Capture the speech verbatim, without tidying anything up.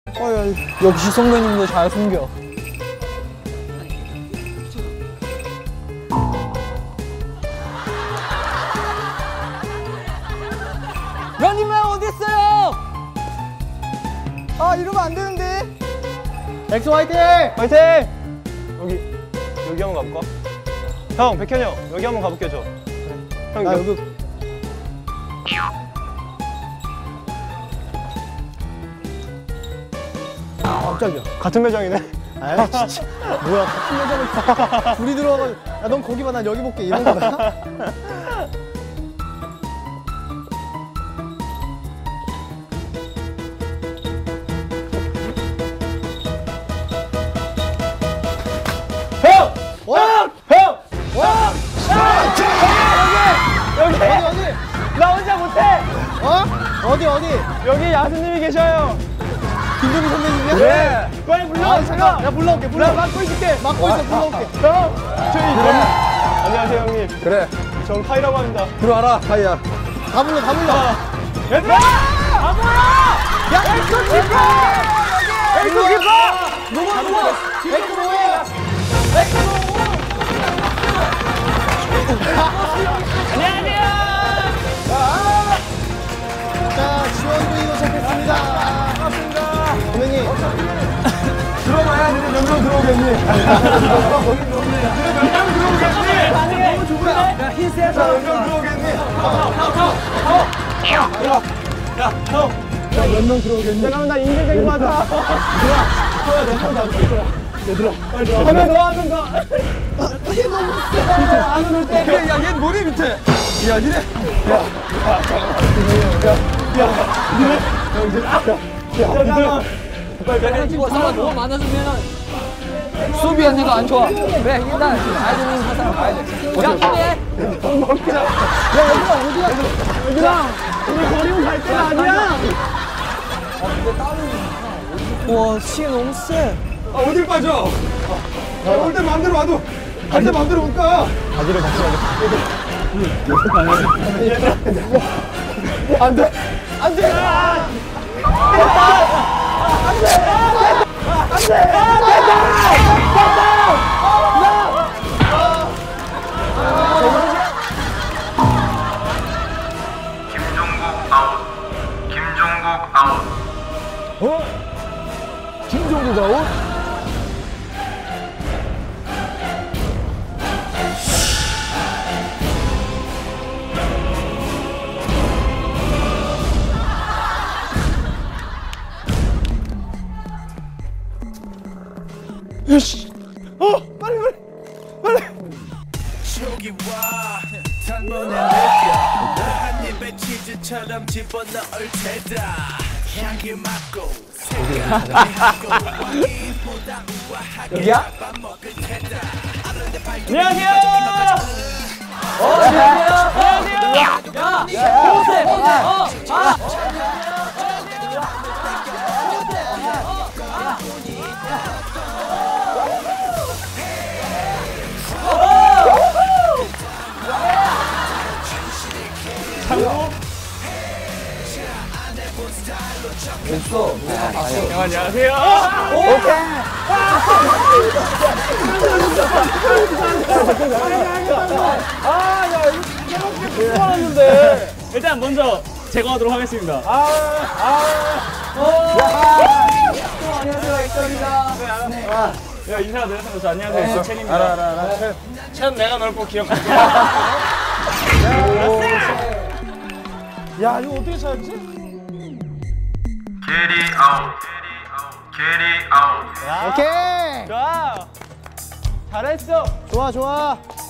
어, 역시 선배님도 잘 숨겨. 런닝맨 어디 있어요? 아 이러면 안 되는데. 엑소 화이팅! 화이팅! 여기 여기 한번 가볼까? 형 백현이 형 여기 한번 가볼게요 저. 형 나 여기. 여기. 아, 깜짝이야. 같은 매장이네. 아 진짜 뭐야 같은 여자를 둘이 들어와가지고 야 넌 거기 봐 난 여기 볼게 이런 거야? 형! 어? 형! 와! 여기! 어디 어디? 나 혼자 못해! 어? 어디 어디? 여기 야수님이 계셔요! 김종민 선배님이야? 네! 빨리 불러! 아 잠깐! 야 불러올게 나 불러. 맡고 있을게! 맡고 있어 불러올게. 형! 저희 그래. 안녕하세요 형님. 그래 전 카이라고 합니다. 들어와라 카이야. 다 불러 다 불러. 얘들아! 아 뭐야! 야 엑소 키퍼! 엑소 키퍼! 누구 누구? 엑소 뭐해? 안녕하세요! 자 지원도 도착했습니다. 반갑습니다. 선배님. 들어봐야 니네 몇 명 들어오겠니? 거기 들어오겠니? 니네 몇 명 들어오겠니? 너무 좋은데? 야 흰색 몇 명 들어오겠니? 야, 야, 형! 몇 명 들어오겠니? 잠깐만 나 인생적인 거 같아. 들어와. 형아 내 손 잡고 들어와. 얘들아 빨리 들어와. 하면 더 하면 더. 얘 너무 세. 안 오를 때. 야 얘 머리 밑에. 야 니네. 잠깐만. 이거 사람 너무 많아지면 수비 언니가 안 좋아. 그래 일단 가야 되는 사람 가야 돼. 야 근데 먹자. 야 얘들아 어디야? 얘들아 우리 버리고 갈 때가 아니야. 와 시계 너무 세. 아 어딜 빠져? 올 때 마음대로 와도 갈 때 마음대로 못 가. 바지를 같이 가자. 안 돼. 안 돼. 김종국 아웃. 김종국 아웃. 어? 김종국 아웃? 야씨. 어 빨리 빨리 빨리. 저기 와 단번에 느껴 한 입에 치즈처럼 집어넣을 테다 향기 맡고 생각하고 왕이보다 우아하게 여기야? 잡아먹을 테다 안녕하세요. 어 안녕하세요. 안녕하세요. 야 호세 호세. 어 아. 됐어. 안녕하세요. 아야 이거 깨먹게 뽑았는데. 일단 먼저 제거하도록 하겠습니다. 아, 아, 안녕하세요 엑소입니다. 야 인사 드렸습니다. 안녕하세요. 첸입니다. 알아 알아 알아. 첸 내가 널 꼭 기억할게. 야 이거 어떻게 찾았지? 캐리 아웃. 캐리 아웃. 오케이. 좋아. 잘했어. 좋아 좋아.